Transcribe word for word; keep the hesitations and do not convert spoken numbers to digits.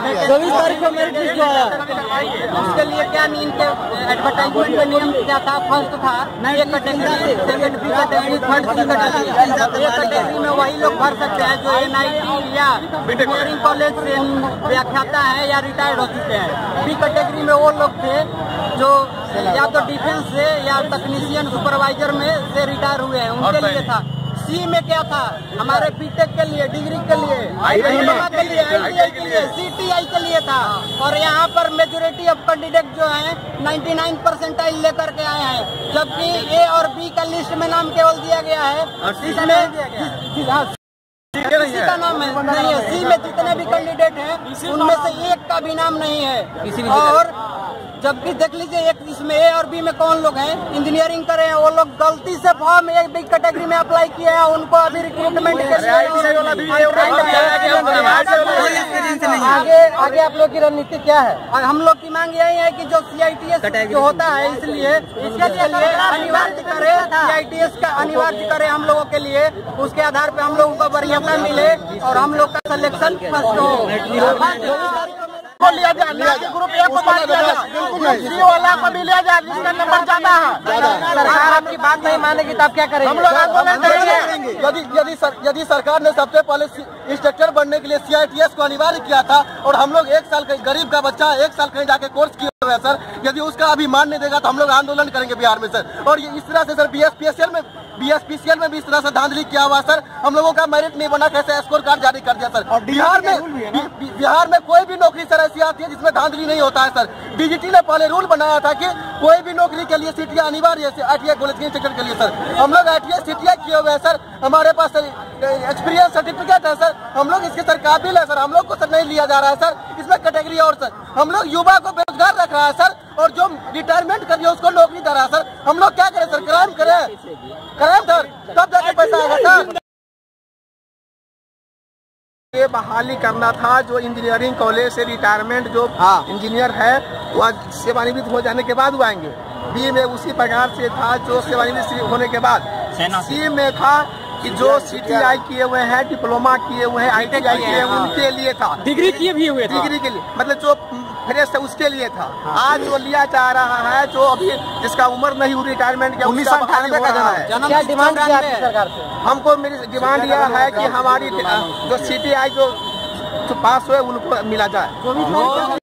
चौबीस तारीख को मेरिट लिस्ट जो आया उसके लिए क्या नीम के एडवर्टाइजमेंट में नियम क्या था? फर्स्ट था ये category, second B category, third C category. ये कैटेगरी में वही लोग भर सकते हैं जो एन आई टी या इंजीनियरिंग कॉलेज से व्याख्याता है या रिटायर्ड हो चुके हैं। बी कैटेगरी में वो लोग थे जो या तो डिफेंस से या तकनीशियन सुपरवाइजर में से रिटायर हुए हैं, उनके लिए था। सी में क्या था? हमारे बीटेक के लिए, डिग्री के लिए, डिप्लोमा के लिए, आई टी आई के लिए, सी टी आई के लिए था। और यहाँ पर मेजोरिटी ऑफ कैंडिडेट जो हैं निन्यानवे परसेंटाइल लेकर के आए हैं, जबकि ए और बी का लिस्ट में नाम केवल दिया गया है, इसमें किसी का नाम नहीं है। सी में जितने भी कैंडिडेट हैं उनमें से एक का भी नाम नहीं है। और जबकि देख लीजिए एक इसमें ए और बी में कौन लोग हैं, इंजीनियरिंग करे हैं, वो लोग गलती से फॉर्म एक बी कैटेगरी में अप्लाई किए हैं, उनको अभी रिक्रूटमेंट के लिए आगे आगे आप लोग की रणनीति क्या है? और हम लोग की मांग यही है कि जो सी आई टी एस जो होता है इसलिए इसके लिए अनिवार्य करे, सी आई टी एस का अनिवार्य करे हम लोगों के लिए। उसके आधार पर हम लोगों को वरीयता मिले और हम लोग का सिलेक्शन फर्स्ट हो। लिया जाए, लिया जाए ग्रुप ए को बात किया जाए, सी वाला को भी लिया जाए जिसका नंबर ज्यादा है। सरकार आपकी बात नहीं मानेगी तो आप क्या करेंगे? हम लोग आंदोलन करेंगे। यदि यदि सर, यदि सरकार ने सबसे पहले इंस्ट्रक्टर बनने के लिए सी आई टी एस को अनिवार्य किया था और हम लोग एक साल गरीब का बच्चा एक साल कहीं जाके कोर्स किया हुआ है सर, यदि उसका अभी मान नहीं देगा तो हम लोग आंदोलन करेंगे बिहार में सर। और ये इस तरह से sir B S P S L में B S P C L में भी इस तरह से धांधली किया हुआ सर। हम लोगों का मेरिट नहीं बना, कैसे स्कोर कार्ड जारी कर दिया सर। बिहार में बिहार में कोई भी नौकरी सर ऐसी आती है जिसमें धांधली नहीं होता है सर। डी जी टी ने पहले रूल बनाया था कि कोई भी नौकरी के लिए सी टी आई अनिवार्य है, आई टी आई कॉलेज के इंस्ट्रक्टर के लिए सर। हम लोग आई T I C T I किए हुए हैं सर, हमारे पास एक्सपीरियंस सर्टिफिकेट है सर, हम लोग इसके सर काबिल है सर। हम लोग को सर नहीं लिया जा रहा है सर, इसमें कैटेगरी और सर हम लोग युवा को बेरोजगार रख रहा है सर, और जो रिटायरमेंट कर रही है उसको नौकरी दे रहा है सर। हम लोग क्या करें सर? क्राइम करें क्राइम सर, तब जाके पैसा आएगा सर। ये बहाली करना था जो इंजीनियरिंग कॉलेज से रिटायरमेंट जो इंजीनियर है वह सेवानिवृत्त हो जाने के बाद वो आएंगे। बी में उसी प्रकार से था जो सेवानिवृत्त होने के बाद। सी में था कि जो सी टी आई किए हुए हैं, डिप्लोमा किए हुए हैं, आई टी आई किए हुए उनके लिए था। डिग्री किए भी हुए डिग्री के लिए मतलब जो फ्रेश है उसके लिए था। आज वो लिया जा रहा है जो अभी जिसका उम्र नहीं हुई रिटायरमेंट के उन्नीस सौ अठानवे का जन्म है। क्या डिमांड किया है सरकार से? हमको मेरी डिमांड यह है कि हमारी जो सी टी आई जो पास हुए उनको मिला जाए।